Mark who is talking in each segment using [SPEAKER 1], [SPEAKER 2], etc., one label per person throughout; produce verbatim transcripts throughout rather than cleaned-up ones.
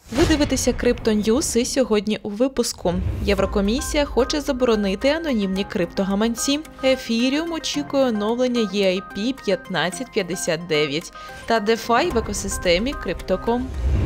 [SPEAKER 1] Ви дивитеся Crypto.News і сьогодні у випуску. Єврокомісія хоче заборонити анонімні криптогаманці. Ефіріум очікує оновлення і ай пі п'ятнадцять п'ятдесят дев'ять та DeFi в екосистемі Crypto точка ком.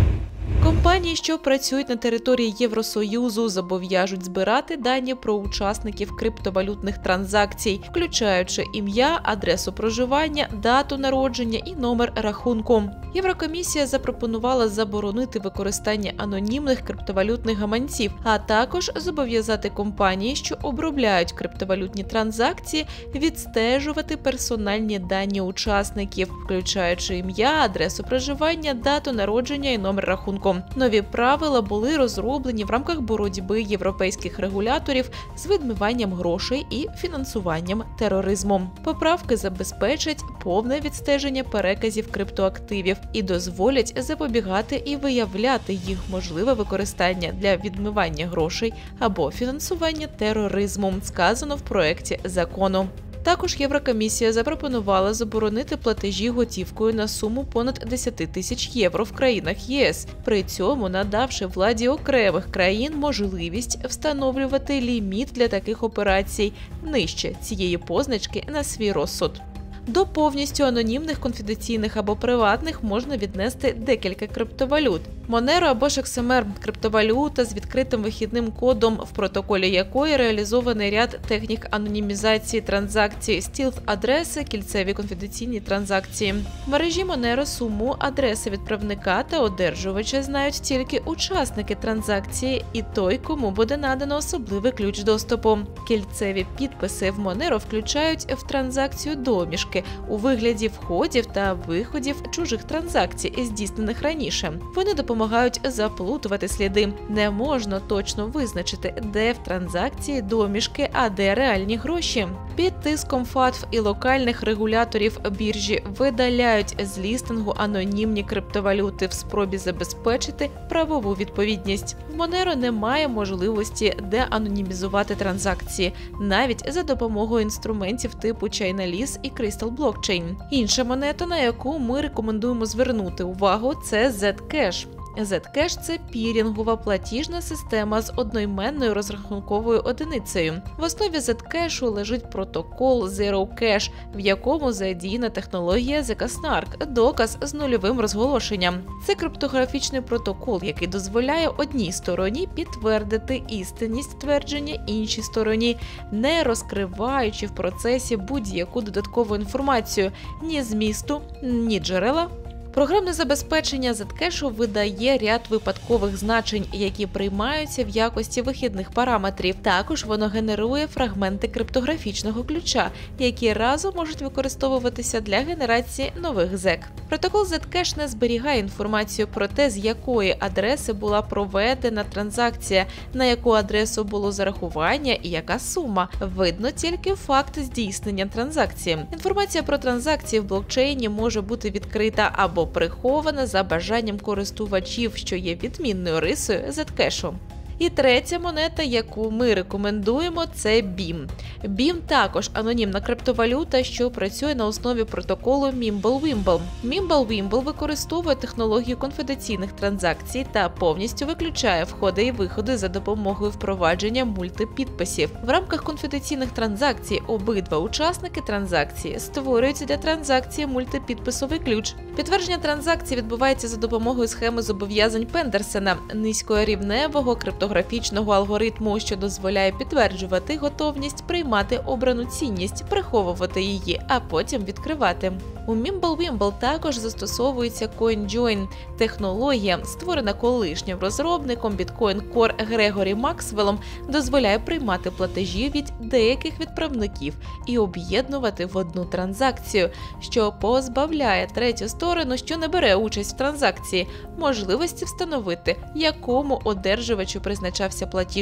[SPEAKER 1] Компанії, що працюють на території Євросоюзу, зобов'яжуть збирати дані про учасників криптовалютних транзакцій, включаючи ім'я, адресу проживання, дату народження і номер рахунку. Єврокомісія запропонувала заборонити використання анонімних криптовалютних гаманців, а також зобов'язати компанії, що обробляють криптовалютні транзакції, відстежувати персональні дані учасників, включаючи ім'я, адресу проживання, дату народження і номер рахунку. Нові правила були розроблені в рамках боротьби європейських регуляторів з відмиванням грошей і фінансуванням тероризму. Поправки забезпечать повне відстеження переказів криптоактивів і дозволять запобігати і виявляти їх можливе використання для відмивання грошей або фінансування тероризму, сказано в проекті закону. Також Єврокомісія запропонувала заборонити платежі готівкою на суму понад десять тисяч євро в країнах ЄС, при цьому надавши владі окремих країн можливість встановлювати ліміт для таких операцій нижче цієї позначки на свій розсуд. До повністю анонімних, конфіденційних або приватних можна віднести декілька криптовалют. Monero або ж ікс ем ар – криптовалюта з відкритим вихідним кодом, в протоколі якої реалізований ряд технік анонімізації транзакцій, стілт-адреси, кільцеві конфіденційні транзакції. В мережі Monero суму, адреси відправника та одержувача знають тільки учасники транзакції і той, кому буде надано особливий ключ доступу. Кільцеві підписи в Monero включають в транзакцію домішки у вигляді входів та виходів чужих транзакцій, здійснених раніше. Вони допомагають заплутувати сліди. Не можна точно визначити, де в транзакції домішки, а де реальні гроші. Під тиском ФАТФ і локальних регуляторів біржі видаляють з лістингу анонімні криптовалюти в спробі забезпечити правову відповідність. В Monero немає можливості деанонімізувати транзакції, навіть за допомогою інструментів типу Chainalysis і Crystal Blockchain. Інша монета, на яку ми рекомендуємо звернути увагу, це Zcash. Zcash – це пірінгова платіжна система з одноіменною розрахунковою одиницею. В основі Zcash лежить протокол Zero Cash, в якому задіяна технологія Zcash, доказ з нульовим розголошенням. Це криптографічний протокол, який дозволяє одній стороні підтвердити істинність твердження іншій стороні, не розкриваючи в процесі будь-яку додаткову інформацію ні змісту, ні джерела. Програмне забезпечення Zcash видає ряд випадкових значень, які приймаються в якості вихідних параметрів. Також воно генерує фрагменти криптографічного ключа, які разом можуть використовуватися для генерації нових зек. Протокол Zcash не зберігає інформацію про те, з якої адреси була проведена транзакція, на яку адресу було зарахування і яка сума. Видно тільки факт здійснення транзакції. Інформація про транзакції в блокчейні може бути відкрита або прихована за бажанням користувачів, що є відмінною рисою Zcash. І третя монета, яку ми рекомендуємо, це бім. бім також анонімна криптовалюта, що працює на основі протоколу Mimblewimble. Mimblewimble використовує технологію конфіденційних транзакцій та повністю виключає входи і виходи за допомогою впровадження мультипідписів. В рамках конфіденційних транзакцій обидва учасники транзакції створюють для транзакції мультипідписовий ключ. Підтвердження транзакції відбувається за допомогою схеми зобов'язань Пендерсена – низькорівневого криптографічного алгоритму, що дозволяє підтверджувати готовність приймати обрану цінність, приховувати її, а потім відкривати. У Mimblewimble також застосовується CoinJoin – технологія, створена колишнім розробником Bitcoin Core Грегорі Максвеллом, дозволяє приймати платежі від деяких відправників і об'єднувати в одну транзакцію, що позбавляє третю сторону, що не бере участь в транзакції, можливості встановити, якому одержувачу призначався платіж.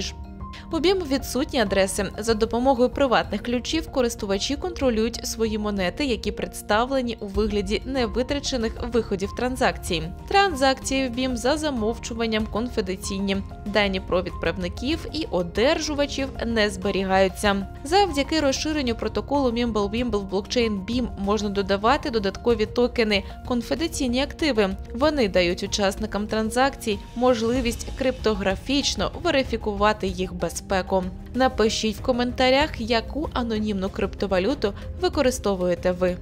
[SPEAKER 1] У бім відсутні адреси. За допомогою приватних ключів користувачі контролюють свої монети, які представлені у вигляді невитрачених виходів транзакцій. Транзакції в бім за замовчуванням конфіденційні. Дані про відправників і одержувачів не зберігаються. Завдяки розширенню протоколу Mimblewimble в блокчейн бім можна додавати додаткові токени – конфіденційні активи. Вони дають учасникам транзакцій можливість криптографічно верифікувати їх безпеку. Напишіть в коментарях, яку анонімну криптовалюту використовуєте ви.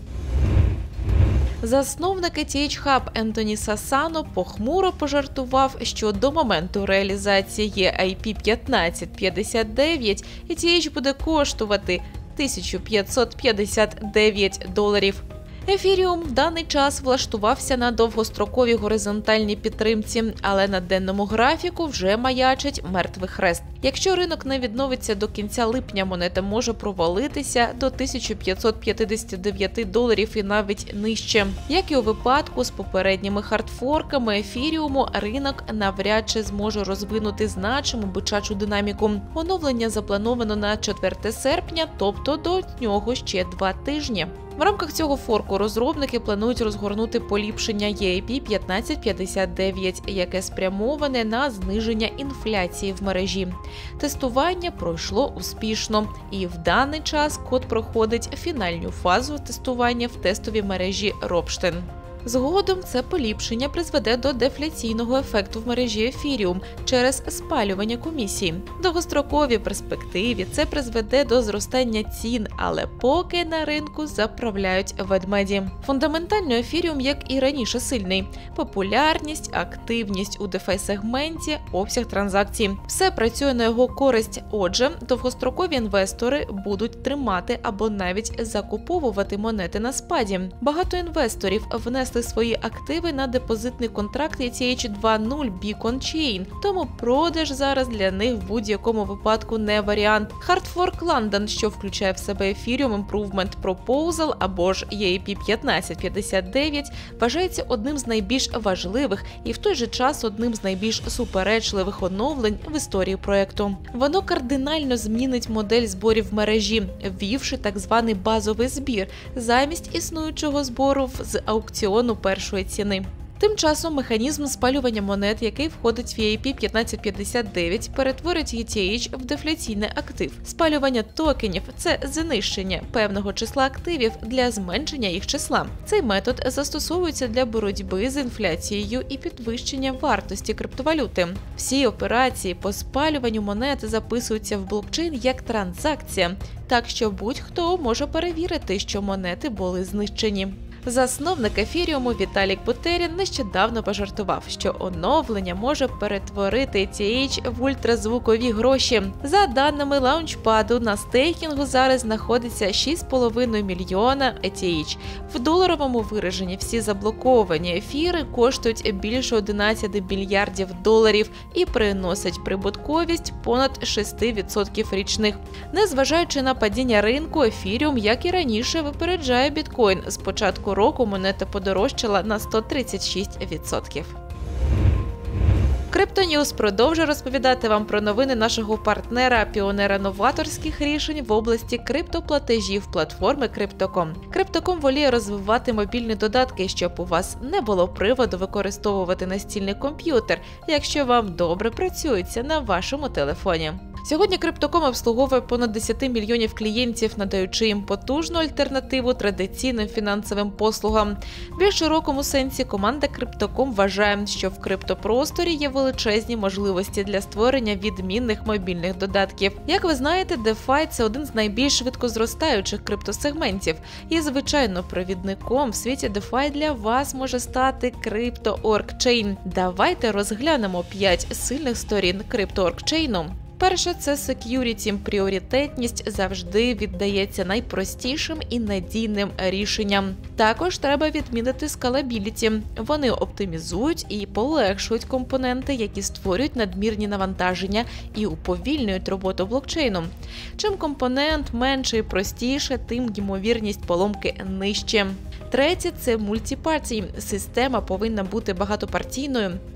[SPEAKER 1] Засновник і ті ейч Hub Ентоні Сасано похмуро пожартував, що до моменту реалізації і ай пі п'ятнадцять п'ятдесят дев'ять і ті ейч буде коштувати тисячу п'ятсот п'ятдесят дев'ять доларів. Ефіріум в даний час влаштувався на довгостроковій горизонтальній підтримці, але на денному графіку вже маячить мертвий хрест. Якщо ринок не відновиться до кінця липня, монета може провалитися до тисячі п'ятсот п'ятдесят дев'ять доларів і навіть нижче. Як і у випадку з попередніми хардфорками ефіріуму, ринок навряд чи зможе розвинути значиму бичачу динаміку. Оновлення заплановано на четверте серпня, тобто до нього ще два тижні. В рамках цього форку розробники планують розгорнути поліпшення і ай пі п'ятнадцять п'ятдесят дев'ять, яке спрямоване на зниження інфляції в мережі. Тестування пройшло успішно, і в даний час код проходить фінальну фазу тестування в тестовій мережі Ropsten. Згодом це поліпшення призведе до дефляційного ефекту в мережі ефіріум через спалювання комісій. В довгостроковій перспективі це призведе до зростання цін, але поки на ринку заправляють ведмеді. Фундаментально ефіріум, як і раніше, сильний. Популярність, активність у дефай-сегменті, обсяг транзакцій. Все працює на його користь. Отже, довгострокові інвестори будуть тримати або навіть закуповувати монети на спаді. Багато інвесторів внесли свої активи на депозитний контракт і ті ейч два нуль Beacon Chain, тому продаж зараз для них в будь-якому випадку не варіант. Hardfork London, що включає в себе Ethereum Improvement Proposal або ж і ай пі п'ятнадцять п'ятдесят дев'ять, вважається одним з найбільш важливих і в той же час одним з найбільш суперечливих оновлень в історії проекту. Воно кардинально змінить модель зборів в мережі, ввівши так званий базовий збір замість існуючого збору з аукціону першої ціни. Тим часом механізм спалювання монет, який входить в і ай пі п'ятнадцять п'ятдесят дев'ять, перетворить і ті ейч в дефляційний актив. Спалювання токенів – це знищення певного числа активів для зменшення їх числа. Цей метод застосовується для боротьби з інфляцією і підвищення вартості криптовалюти. Всі операції по спалюванню монет записуються в блокчейн як транзакція, так що будь-хто може перевірити, що монети були знищені. Засновник ефіріуму Віталік Бутерін нещодавно пожартував, що оновлення може перетворити і ті ейч в ультразвукові гроші. За даними лаунчпаду, на стейкінгу зараз знаходиться шість з половиною мільйона і ті ейч. В доларовому вираженні всі заблоковані ефіри коштують більше одинадцять мільярдів доларів і приносять прибутковість понад шість відсотків річних. Незважаючи на падіння ринку, ефіріум, як і раніше, випереджає біткоін. З початку року монета подорожчала на сто тридцять шість відсотків. Криптоньюз продовжує розповідати вам про новини нашого партнера, піонера новаторських рішень в області криптоплатежів платформи Crypto.com. Crypto.com воліє розвивати мобільні додатки, щоб у вас не було приводу використовувати настільний комп'ютер, якщо вам добре працюється на вашому телефоні. Сьогодні Crypto.com обслуговує понад десять мільйонів клієнтів, надаючи їм потужну альтернативу традиційним фінансовим послугам. В більш широкому сенсі команда Crypto.com вважає, що в криптопросторі є величезні можливості для створення відмінних мобільних додатків. Як ви знаєте, DeFi – це один з найбільш швидко зростаючих криптосегментів. І, звичайно, провідником в світі DeFi для вас може стати CryptoOrgChain. Давайте розглянемо п'ять сильних сторін CryptoOrgChain. Перше – це security. Пріоритетність завжди віддається найпростішим і надійним рішенням. Також треба відмінити scalability. Вони оптимізують і полегшують компоненти, які створюють надмірні навантаження і уповільнюють роботу блокчейну. Чим компонент менше і простіше, тим ймовірність поломки нижче. Третє – це мультипартій. Система повинна бути багатопартійною.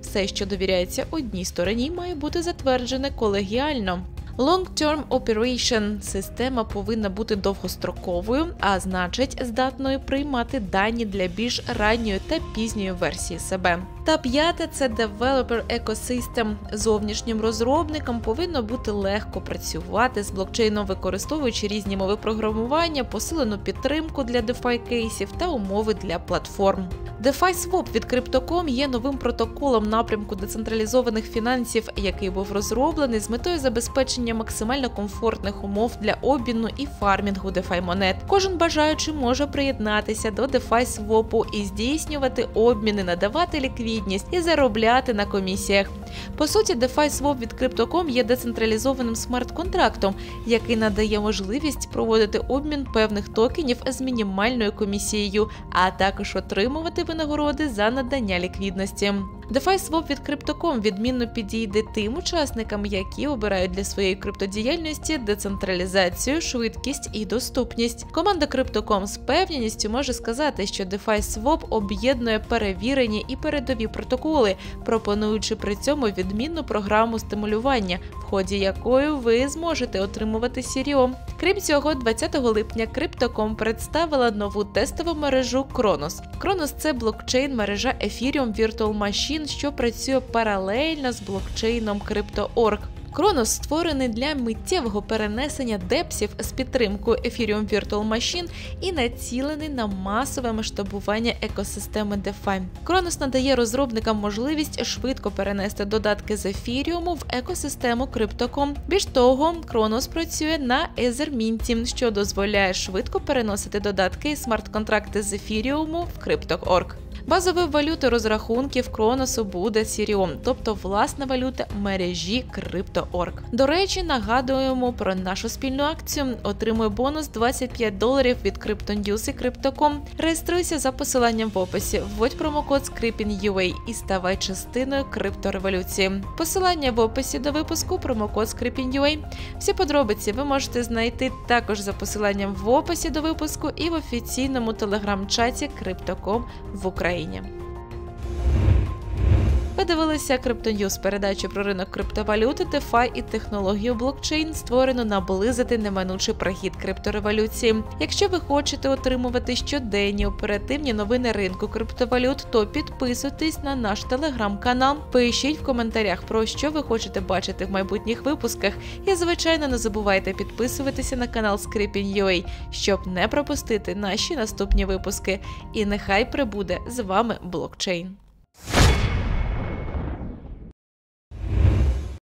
[SPEAKER 1] Все, що довіряється одній стороні, має бути затверджене колегіально. Long-term operation – система повинна бути довгостроковою, а значить здатною приймати дані для більш ранньої та пізньої версії себе. Та п'яте – це Developer Ecosystem. Зовнішнім розробникам повинно бути легко працювати з блокчейном, використовуючи різні мови програмування, посилену підтримку для DeFi кейсів та умови для платформ. DeFi Swap від Crypto.com є новим протоколом напрямку децентралізованих фінансів, який був розроблений з метою забезпечення максимально комфортних умов для обміну і фармінгу DeFi монет. Кожен бажаючий може приєднатися до DeFi Swap і здійснювати обміни, надавати ліквідність і заробляти на комісіях. По суті, DeFi Swap від Crypto.com є децентралізованим смарт-контрактом, який надає можливість проводити обмін певних токенів з мінімальною комісією, а також отримувати винагороди за надання ліквідності. DeFi Swap від Crypto.com відмінно підійде тим учасникам, які обирають для своєї криптодіяльності децентралізацію, швидкість і доступність. Команда Crypto.com з певністю може сказати, що DeFi Swap об'єднує перевірені і передові протоколи, пропонуючи при цьому відмінну програму стимулювання, в ході якої ви зможете отримувати сі ар о. Крім цього, двадцятого липня Crypto.com представила нову тестову мережу Cronos. Cronos – це блокчейн-мережа Ethereum Virtual Machine, що працює паралельно з блокчейном Crypto точка орг. Cronos створений для миттєвого перенесення депсів з підтримкою Ethereum Virtual Machine і націлений на масове масштабування екосистеми DeFi. Cronos надає розробникам можливість швидко перенести додатки з Ethereum в екосистему Crypto точка ком. Більш того, Cronos працює на Ethermint, що дозволяє швидко переносити додатки і смарт-контракти з Ethereum в Crypto точка орг. Базовою валютою розрахунків Кроносу буде сі ар о, тобто власна валюта мережі Crypto точка орг. До речі, нагадуємо про нашу спільну акцію. Отримуй бонус двадцять п'ять доларів від CryptoNews і Crypto точка ком. Реєструйся за посиланням в описі, вводь промокод скрипін.ua і ставай частиною криптореволюції. Посилання в описі до випуску, промокод скрипін.ua. Всі подробиці ви можете знайти також за посиланням в описі до випуску і в офіційному телеграм-чаті Crypto точка ком в Україні. Ви дивилися CryptoNews, передачу про ринок криптовалюти, DeFi і технологію блокчейн, створену наблизити неминучий прихід криптореволюції. Якщо ви хочете отримувати щоденні оперативні новини ринку криптовалют, то підписуйтесь на наш телеграм-канал, пишіть в коментарях, про що ви хочете бачити в майбутніх випусках, і, звичайно, не забувайте підписуватися на канал скрипін.ua, щоб не пропустити наші наступні випуски. І нехай прибуде з вами блокчейн.